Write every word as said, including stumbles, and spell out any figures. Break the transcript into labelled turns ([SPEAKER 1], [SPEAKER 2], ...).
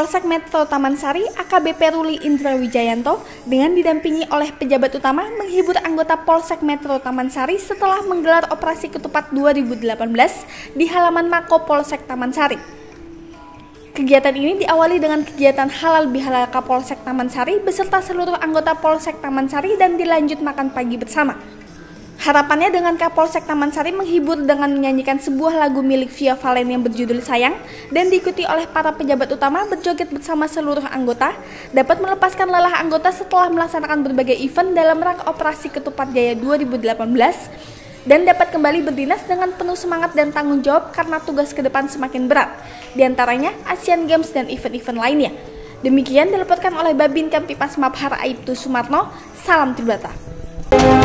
[SPEAKER 1] Polsek Metro Taman Sari A K B P Ruli Indra Wijayanto dengan didampingi oleh pejabat utama menghibur anggota Polsek Metro Taman Sari setelah menggelar operasi ketupat dua ribu delapan belas di halaman Mako Polsek Taman Sari. Kegiatan ini diawali dengan kegiatan halal bihalal Kapolsek Taman Sari beserta seluruh anggota Polsek Taman Sari dan dilanjut makan pagi bersama. Harapannya dengan Kapolsek Taman Sari menghibur dengan menyanyikan sebuah lagu milik Via Valen yang berjudul Sayang dan diikuti oleh para pejabat utama berjoget bersama seluruh anggota dapat melepaskan lelah anggota setelah melaksanakan berbagai event dalam rangka Operasi Ketupat Jaya dua ribu delapan belas dan dapat kembali berdinas dengan penuh semangat dan tanggung jawab karena tugas ke depan semakin berat, diantaranya Asian Games dan event-event lainnya. Demikian dilaporkan oleh Babin Kamtipmas Mabhar Aibtu Sumarno. Salam Tribata.